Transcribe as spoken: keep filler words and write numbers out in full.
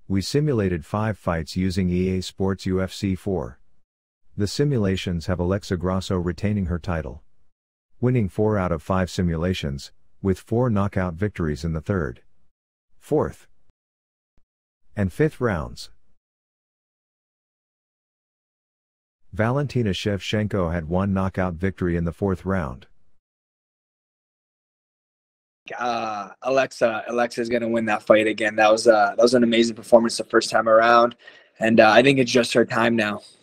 We simulated five fights using E A Sports U F C four. The simulations have Alexa Grasso retaining her title, winning four out of five simulations, with four knockout victories in the third, fourth, and fifth rounds. Valentina Shevchenko had one knockout victory in the fourth round. Uh, Alexa, Alexa is going to win that fight again. That was uh, that was an amazing performance the first time around, and uh, I think it's just her time now.